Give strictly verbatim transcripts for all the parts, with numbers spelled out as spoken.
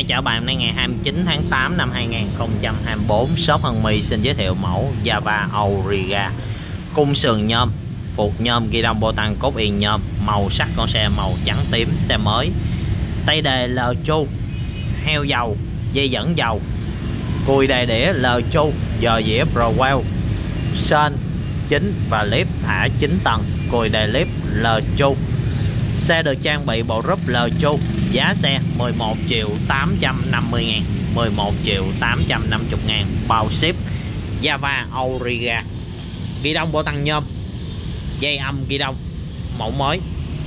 Hai chào bạn, nay ngày hai mươi chín tháng tám năm hai nghìn không trăm hai mươi tư, shop Hân My xin giới thiệu mẫu Java Auriga. Khung sườn nhôm, phục nhôm, ghi đông bô tăng cốt yên nhôm, màu sắc con xe màu trắng tím, xe mới. Tay đề lờ chu, heo dầu, dây dẫn dầu, cùi đề đĩa lờ chu, giò dĩa Pro-Well, sên chính và clip thả chín tầng, cùi đề clip lờ chu. Xe được trang bị bộ rúp lờ chu. Giá xe mười một triệu tám trăm năm mươi ngàn, mười một triệu tám trăm năm mươi ngàn bao ship. Java Auriga, ghi đông bộ tăng nhôm, dây âm ghi đông, mẫu mới.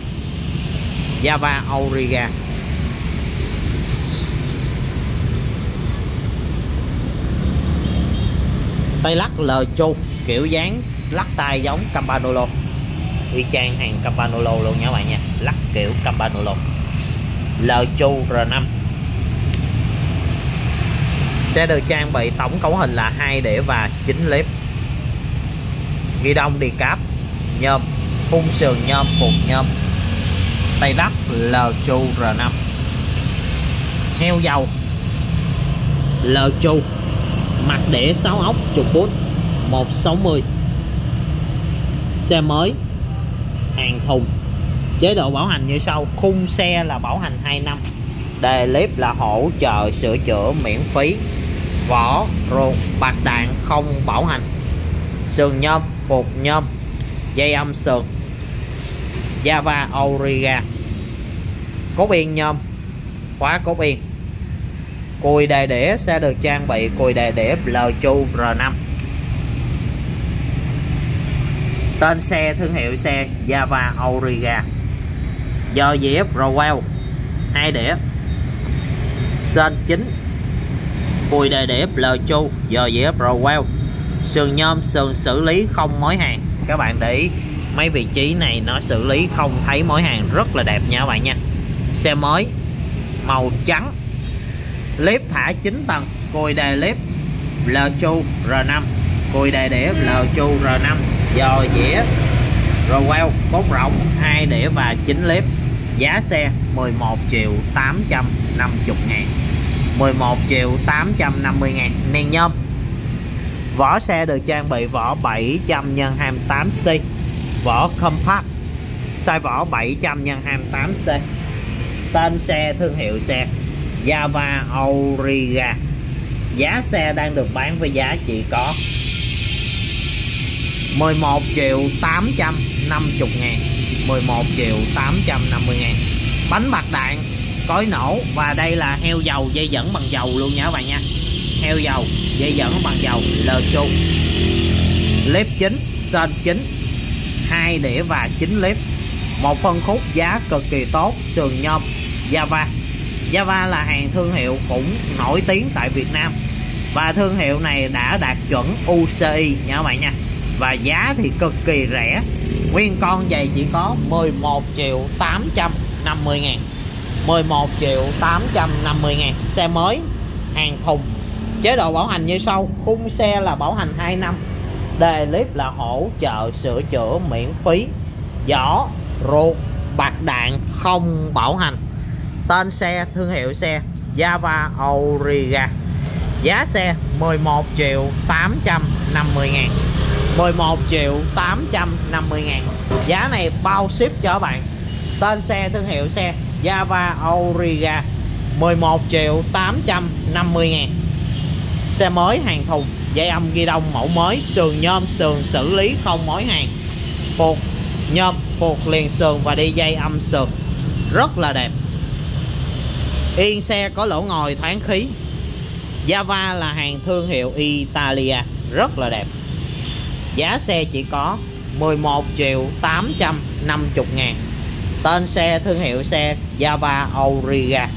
Java Auriga. Tay lắc lờ chu, kiểu dáng lắc tay giống Campanolo, y chang hàng Campanolo luôn nha các bạn nha, lắc kiểu Campanolo. lờ chu rờ năm. Xe được trang bị tổng cấu hình là hai đĩa và chín clip. Ghi đông đi cáp nhôm, khung sườn nhôm, phục nhôm. Tay lắc lờ chu rờ năm. Heo dầu lờ chu, mặt đĩa sáu ốc, trục bút một sáu mươi. Xe mới, hàng thùng. Chế độ bảo hành như sau: khung xe là bảo hành hai năm, đề clip là hỗ trợ sửa chữa miễn phí, vỏ ruột bạc đạn không bảo hành, sườn nhôm, phục nhôm, dây âm sườn. Java Auriga. Cốt yên nhôm, khóa cốt yên. Cùi đề đĩa, xe được trang bị cùi đề đĩa lờ chu rờ năm. Tên xe, thương hiệu xe Java Auriga. Giò dĩa Pro-Well, hai đĩa, sên chính, cùi đề đĩa lờ chu, giò dĩa Pro-Well, sườn nhôm, sườn xử lý không mối hàng. Các bạn để ý mấy vị trí này nó xử lý không thấy mối hàng, rất là đẹp nha các bạn nha. Xe mới, màu trắng, clip thả chín tầng, cùi đề clip lờ chu rờ năm, cùi đề đĩa lờ chu rờ năm, giò dĩa Pro-Well, cốt rộng, hai đĩa và chín clip. Giá xe mười một triệu tám trăm năm mươi ngàn, mười một triệu tám trăm năm mươi ngàn. Nền nhôm. Vỏ xe được trang bị vỏ bảy trăm nhân hai mươi tám xi, vỏ compact, size vỏ bảy trăm nhân hai mươi tám xi. Tên xe, thương hiệu xe Java Auriga. Giá xe đang được bán với giá chỉ có mười một triệu tám trăm năm mươi ngàn, mười một triệu tám trăm năm mươi ngàn. Bánh bạc đạn, cối nổ, và đây là heo dầu, dây dẫn bằng dầu luôn nha các bạn nha. Heo dầu, dây dẫn bằng dầu lờ chu. Clip chính, sên chính, hai đĩa và chín clip. Một phân khúc giá cực kỳ tốt, sườn nhôm. Java. Java là hàng thương hiệu cũng nổi tiếng tại Việt Nam, và thương hiệu này đã đạt chuẩn u xê i nha các bạn nha. Và giá thì cực kỳ rẻ, nguyên con giày chỉ có mười một triệu tám trăm năm mươi ngàn, mười một triệu tám trăm năm mươi ngàn. Xe mới, hàng thùng. Chế độ bảo hành như sau: khung xe là bảo hành hai năm, đề clip là hỗ trợ sửa chữa miễn phí, vỏ ruột bạc đạn không bảo hành. Tên xe, thương hiệu xe Java Auriga. Giá xe mười một triệu tám trăm năm mươi ngàn, mười một triệu tám trăm năm mươi ngàn. Giá này bao ship cho các bạn. Tên xe, thương hiệu xe Java Auriga, mười một triệu tám trăm năm mươi ngàn. Xe mới, hàng thùng, dây âm ghi đông mẫu mới, sườn nhôm, sườn xử lý không mối hàng, phục nhôm, phục liền sườn và đi dây âm sườn, rất là đẹp. Yên xe có lỗ ngồi thoáng khí. Java là hàng thương hiệu Italia, rất là đẹp. Giá xe chỉ có mười một triệu tám trăm năm mươi ngàn. Tên xe, thương hiệu xe Java Auriga.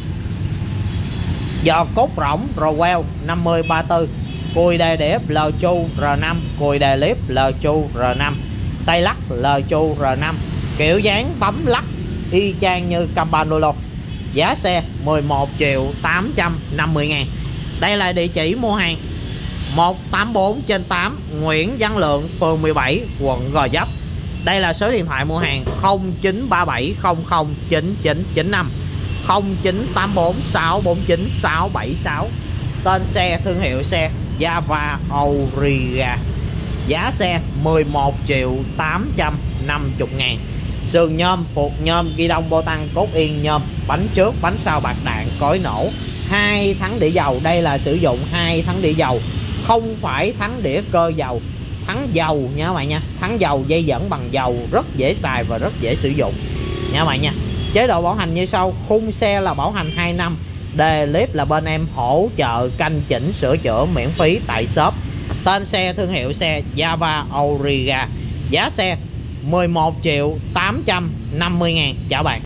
Giò cốt rỗng Pro-Well năm mươi ba mươi tư, cùi đề đĩa lờ chu rờ năm, cùi đề clip lờ chu rờ năm, tay lắc lờ chu rờ năm, kiểu dáng bấm lắc y chang như Campanolo. Giá xe mười một triệu tám trăm năm mươi ngàn. Đây là địa chỉ mua hàng: một tám bốn trên tám Nguyễn Văn Lượng, phường mười bảy, quận Gò Vấp. Đây là số điện thoại mua hàng: không chín ba bảy không không chín chín chín năm, không chín tám bốn sáu bốn chín sáu bảy sáu. Tên xe thương hiệu xe Java Auriga. Giá xe mười một triệu tám trăm năm mươi ngàn. Sườn nhôm, phuộc nhôm, ghi đông bô tăng, cốt yên nhôm, bánh trước bánh sau bạc đạn, cối nổ, hai thắng đĩa dầu. Đây là sử dụng hai thắng đĩa dầu, không phải thắng đĩa cơ dầu, thắng dầu nha các bạn nha. Thắng dầu, dây dẫn bằng dầu, rất dễ xài và rất dễ sử dụng nha các bạn nha. Chế độ bảo hành như sau: khung xe là bảo hành hai năm, đề clip là bên em hỗ trợ canh chỉnh sửa chữa miễn phí tại shop. Tên xe thương hiệu xe Java Auriga. Giá xe mười một triệu tám trăm năm mươi ngàn. Chào bạn.